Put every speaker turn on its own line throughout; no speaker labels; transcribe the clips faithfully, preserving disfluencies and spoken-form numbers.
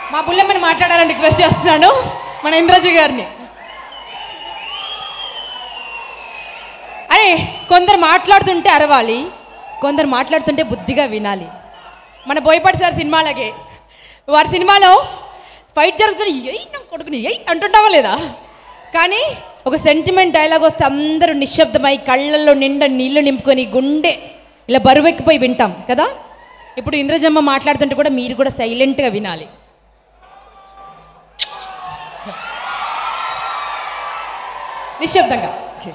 మా బుల్లెమ్మని మాట్లాడాలని రిక్వెస్ట్ చేస్తున్నాను మన ఇంద్రజీ గారిని. అరే కొందరు మాట్లాడుతుంటే అరవాలి, కొందరు మాట్లాడుతుంటే బుద్ధిగా వినాలి. మన బోయపాటి సార్ సినిమాలకే వారి సినిమాలో ఫైట్ జరుగుతుంది, ఎయ్ నా కొడుకుని ఎయ్ అంటుంటావా లేదా, కానీ ఒక సెంటిమెంట్ డైలాగ్ వస్తే అందరూ నిశ్శబ్దమై కళ్ళల్లో నిండా నీళ్లు నింపుకొని గుండె ఇలా బరువెక్కిపోయి వింటాం కదా. ఇప్పుడు ఇంద్రజమ్మ మాట్లాడుతుంటే కూడా మీరు కూడా సైలెంట్గా వినాలి. నిశ్శబ్దంగా.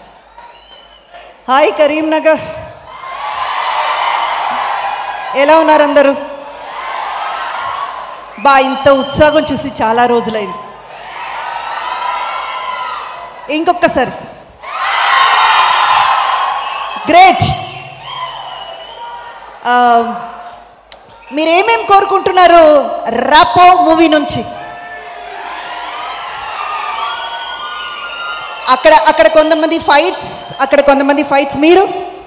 హాయ్ కరీంనగర్, ఎలా ఉన్నారు అందరూ? బా ఇంత ఉత్సాహం చూసి చాలా రోజులైంది. ఇంకొకసారి గ్రేట్. మీరేమేం కోరుకుంటున్నారు రాపో మూవీ నుంచి? అక్కడ అక్కడ కొంతమంది ఫైట్స్, అక్కడ కొంతమంది ఫైట్స్, మీరు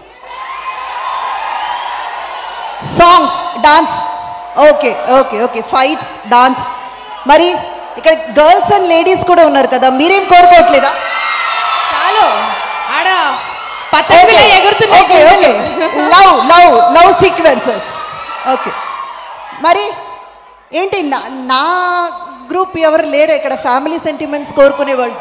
songs, dance. Okay okay okay fights, dance. మరి ఇక్కడ గర్ల్స్ అండ్ లేడీస్ కూడా ఉన్నారు కదా, మీరేం కోరుకోవట్లేదా?
చాలు ఆడ పతంగులు ఎగురుతున్నాయి.
Okay okay love love love sequences. Okay మరి ఏంటి నా నా గ్రూప్ ఎవరు లేరు ఇక్కడ ఫ్యామిలీ సెంటిమెంట్స్ కోరుకునేవాళ్ళు?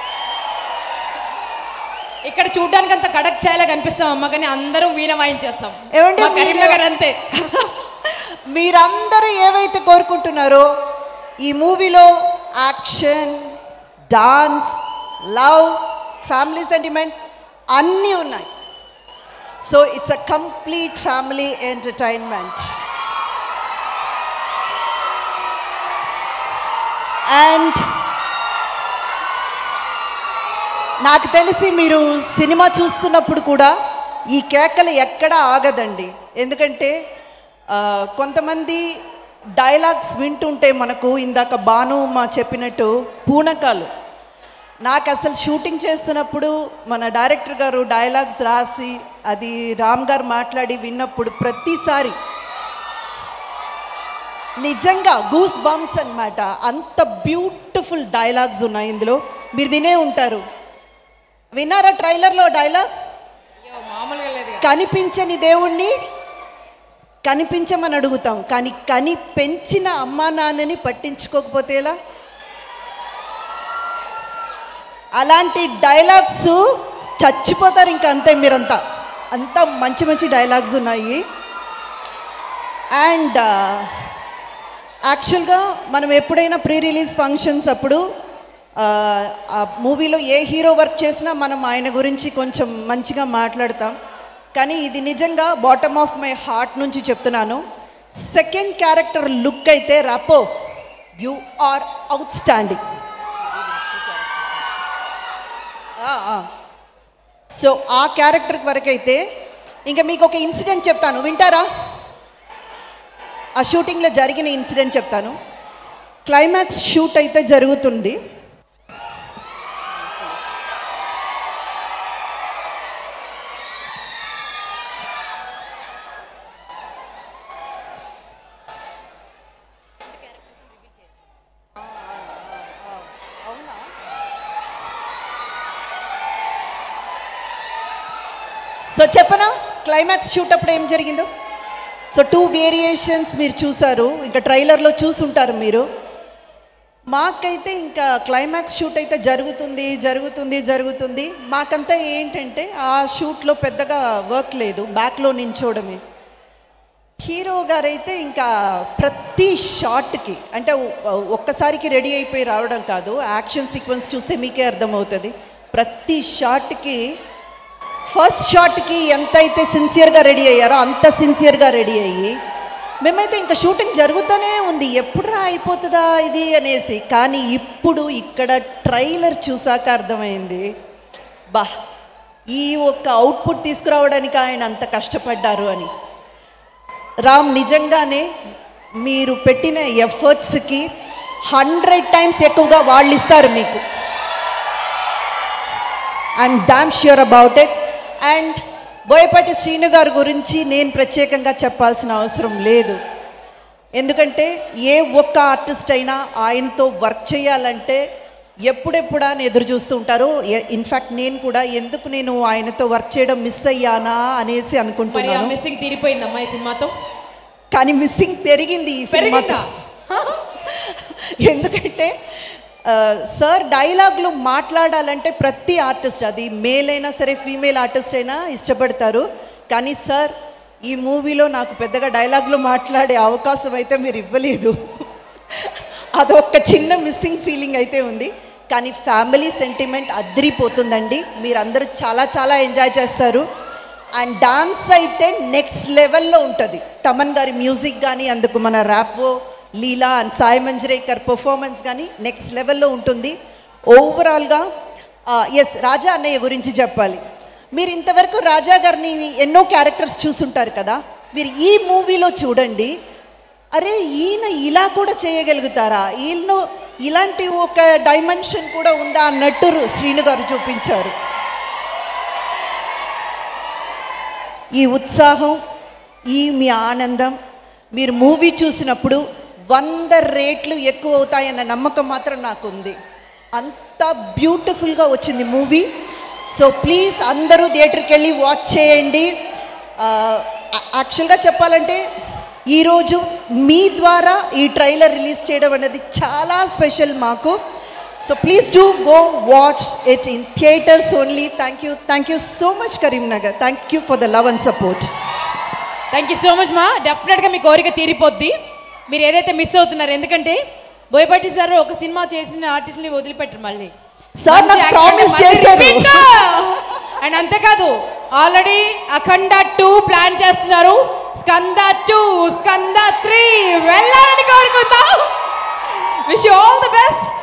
ఇక్కడ చూడడానికి అంత కడక్ ఛాయలా కనిపిస్తాం అమ్మ, కానీ అందరూ వీణ వాయించేస్తాం.
ఏమంటే
కరీంనగర్ అంతే.
మీరందరూ ఏవైతే కోరుకుంటున్నారో ఈ మూవీలో action, dance, love, family sentiment అన్నీ ఉన్నాయి. So it's a complete family entertainment. And నాకు తెలిసి మీరు సినిమా చూస్తున్నప్పుడు కూడా ఈ కేకలు ఎక్కడ ఆగదండి. ఎందుకంటే కొంతమంది డైలాగ్స్ వింటుంటే మనకు ఇందాక భాను మా చెప్పినట్టు పూనకాలు. నాకు అసలు షూటింగ్ చేస్తున్నప్పుడు మన డైరెక్టర్ గారు డైలాగ్స్ రాసి అది రామ్ గారు మాట్లాడి విన్నప్పుడు ప్రతిసారి నిజంగా గూస్ బంప్స్ అన్నమాట. అంత బ్యూటిఫుల్ డైలాగ్స్ ఉన్నాయి ఇందులో, మీరు వినే ఉంటారు. విన్నారా ట్రైలర్లో డైలాగ్? కనిపించని దేవుణ్ణి కనిపించమని అడుగుతాం, కానీ కని పెంచిన అమ్మా నాన్నని పట్టించుకోకపోతే ఎలా? అలాంటి డైలాగ్స్ చచ్చిపోతారు ఇంకా, అంతే మీరంతా. అంత మంచి మంచి డైలాగ్స్ ఉన్నాయి. అండ్ యాక్చువల్గా మనం ఎప్పుడైనా ప్రీ రిలీజ్ ఫంక్షన్స్ అప్పుడు ఆ మూవీలో ఏ హీరో వర్క్ చేసినా మనం ఆయన గురించి కొంచెం మంచిగా మాట్లాడతాం, కానీ ఇది నిజంగా బాటమ్ ఆఫ్ మై హార్ట్ నుంచి చెప్తున్నాను. సెకండ్ క్యారెక్టర్ లుక్ అయితే Rapo you are outstanding. So ఆ క్యారెక్టర్ వరకైతే ఇంకా మీకు ఒక ఇన్సిడెంట్ చెప్తాను, వింటారా? ఆ షూటింగ్లో జరిగిన ఇన్సిడెంట్ చెప్తాను. క్లైమాక్స్ షూట్ అయితే జరుగుతుంది. సో చెప్పనా క్లైమాక్స్ షూట్ అప్పుడు ఏం జరిగిందో? సో టూ వేరియేషన్స్ మీరు చూసారు, ఇంకా ట్రైలర్లో చూసుంటారు మీరు. మాకైతే ఇంకా క్లైమాక్స్ షూట్ అయితే జరుగుతుంది జరుగుతుంది జరుగుతుంది మాకంతా ఏంటంటే ఆ షూట్లో పెద్దగా వర్క్ లేదు, బ్యాక్లో నించోడమే. హీరో గారైతే ఇంకా ప్రతి షాట్కి అంటే ఒక్కసారికి రెడీ అయిపోయి రావడం కాదు, యాక్షన్ సీక్వెన్స్ చూస్తే మీకే అర్థమవుతుంది. ప్రతి షాట్కి ఫస్ట్ షాట్కి ఎంతైతే సిన్సియర్గా రెడీ అయ్యారో అంత సిన్సియర్గా రెడీ అయ్యి మేమైతే ఇంకా షూటింగ్ జరుగుతూనే ఉంది, ఎప్పుడురా అయిపోతుందా ఇది అనేసి. కానీ ఇప్పుడు ఇక్కడ ట్రైలర్ చూసాక అర్థమైంది, బా ఈ ఒక్క అవుట్పుట్ తీసుకురావడానికి ఆయన అంత కష్టపడ్డారు అని. రామ్ నిజంగానే మీరు పెట్టిన ఎఫర్ట్స్కి హండ్రెడ్ టైమ్స్ ఎక్కువగా వాళ్ళు ఇస్తారు మీకు. I'm damn sure about it. And Boyapati Srinu గారి గురించి నేను ప్రత్యేకంగా చెప్పాల్సిన అవసరం లేదు. ఎందుకంటే ఏ ఒక్క ఆర్టిస్ట్ అయినా ఆయనతో వర్క్ చేయాలంటే ఎప్పుడెప్పుడా అని ఎదురు చూస్తూ ఉంటారు. ఇన్ఫ్యాక్ట్ నేను కూడా ఎందుకు నేను ఆయనతో వర్క్ చేయడం మిస్ అయ్యానా అనేసి అనుకుంటున్నాను.
మిస్సింగ్ తీరిపోయిందమ్మా ఈ సినిమాతో,
కానీ మిస్సింగ్ పెరిగింది ఈ సినిమాతో. ఎందుకంటే సార్ డైలాగ్లు మాట్లాడాలంటే ప్రతి ఆర్టిస్ట్, అది మేల్ అయినా సరే ఫీమేల్ ఆర్టిస్ట్ అయినా ఇష్టపడతారు. కానీ సార్ ఈ మూవీలో నాకు పెద్దగా డైలాగ్లు మాట్లాడే అవకాశం అయితే మీరు ఇవ్వలేదు. అదొక చిన్న మిస్సింగ్ ఫీలింగ్ అయితే ఉంది. కానీ ఫ్యామిలీ సెంటిమెంట్ అద్దరిపోతుందండి, మీరందరూ చాలా చాలా ఎంజాయ్ చేస్తారు. అండ్ డాన్స్ అయితే నెక్స్ట్ లెవెల్లో ఉంటుంది. తమన్ గారి మ్యూజిక్ కానీ, అందుకు మన ర్యాపో లీలా అండ్ సాయి మంజ్రేకర్ పర్ఫార్మెన్స్ కానీ నెక్స్ట్ లెవెల్లో ఉంటుంది. ఓవరాల్గా ఎస్ రాజా అన్నయ్య గురించి చెప్పాలి. మీరు ఇంతవరకు రాజా గారిని ఎన్నో క్యారెక్టర్స్ చూసుంటారు కదా, మీరు ఈ మూవీలో చూడండి, అరే ఈయన ఇలా కూడా చేయగలుగుతారా, ఈయనలో ఇలాంటి ఒక డైమెన్షన్ కూడా ఉందా అన్నట్టు శ్రీను గారు చూపించారు. ఈ ఉత్సాహం, ఈ మీ ఆనందం మీరు మూవీ చూసినప్పుడు వంద రేట్లు ఎక్కువ అవుతాయన్న నమ్మకం మాత్రం నాకు ఉంది. అంత బ్యూటిఫుల్గా వచ్చింది మూవీ. సో ప్లీజ్ అందరూ థియేటర్కి వెళ్ళి వాచ్ చేయండి. యాక్చువల్గా చెప్పాలంటే ఈరోజు మీ ద్వారా ఈ ట్రైలర్ రిలీజ్ చేయడం అనేది చాలా స్పెషల్ మాకు. So please do go watch it in theatres only. Thank you thank you so much Karimnagar. Thank you for the love and support.
Thank you so much మా. డెఫినెట్గా మీ కోరిక తీరిపోద్ది, మీరు ఏదైతే మిస్ అవుతున్నారు. ఎందుకంటే బోయపాటి సార్ ఒక సినిమా చేసిన ఆర్టిస్ట్ని వదిలిపెట్టరు మళ్ళీ
సార్ నాకు ప్రామిస్ చేశారు.
అండ్ అంతేకాదు ఆల్రెడీ అఖండ టూ ప్లాన్ చేస్తున్నారు, స్కంద టూ స్కంద త్రీ వెళ్ళాలని కోరుకుందాం. Wish you all the best.